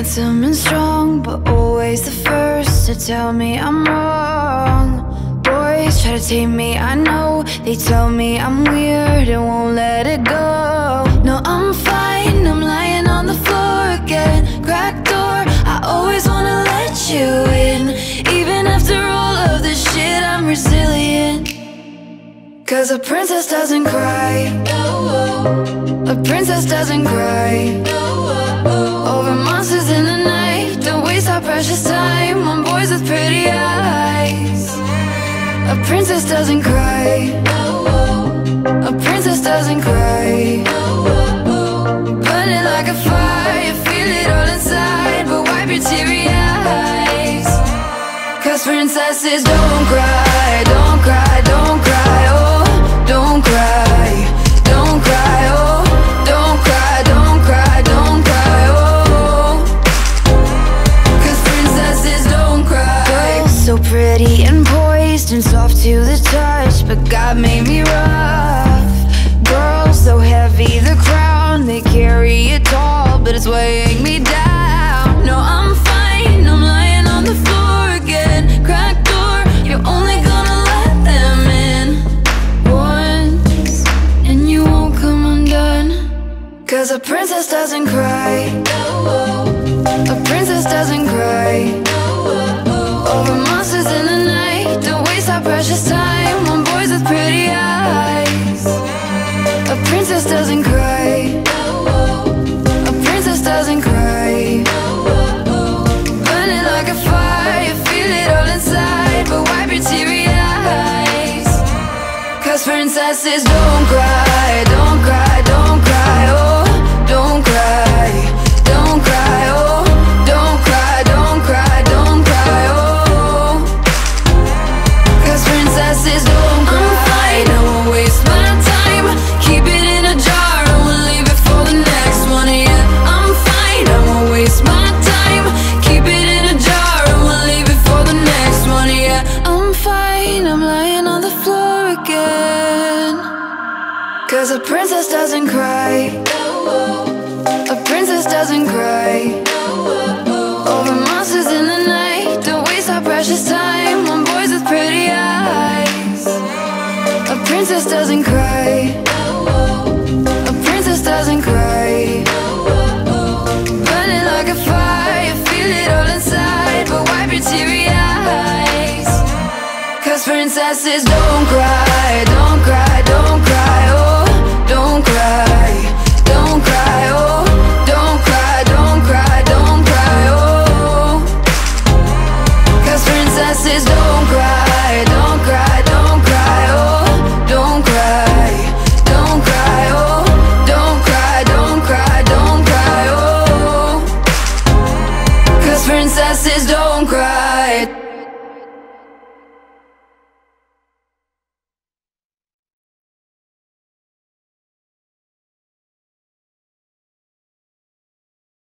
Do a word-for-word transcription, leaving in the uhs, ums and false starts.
handsome and strong, but always the first to tell me I'm wrong. Boys try to tame me, I know. They tell me I'm weird and won't let it go. No, I'm fine, I'm lying on the floor again. Cracked door, I always wanna let you in. Even after all of this shit, I'm resilient. Cause a princess doesn't cry. A princess doesn't cry over monsters in the night. Don't waste our precious time on boys with pretty eyes. A princess doesn't cry. A princess doesn't cry. Burning like a fire, feel it all inside, but wipe your teary eyes. Cause princesses don't cry, don't cry, don't cry, oh, don't cry, don't cry, oh, don't cry, don't cry, don't cry, oh. Cause princesses don't cry. Girls so pretty and poised and soft to the touch, but God made me rough. Girls so heavy, the crown, they carry it tall, but it's weighing me down. No, I'm fine, I'm lying on the floor again. Cracked door, you're only gonna let them in once, and you won't come undone. Cause a princess doesn't cry. A princess doesn't cry over monsters in the night. Don't waste our precious time on boys with pretty eyes. A princess doesn't cry. A princess doesn't cry. Burning like a fire, feel it all inside, but wipe your teary eyes. Cause princesses don't cry, don't cry, don't cry, oh, don't cry, don't cry, oh, don't cry, don't cry, don't cry, oh. Cause princesses don't cry. I'm fine, I won't waste my time. Keep it in a jar, I won't leave it for the next one, yeah. I'm fine, I won't waste my time. Keep it in a jar, I won't leave it for the next one, yeah. I'm fine, I'm lying on the floor again. Cause a princess doesn't cry. A princess doesn't cry over monsters in the night. Don't waste our precious time on boys with pretty eyes. A princess doesn't cry. A princess doesn't cry. Burning like a fire, feel it all inside, but wipe your teary eyes. Cause princesses don't cry.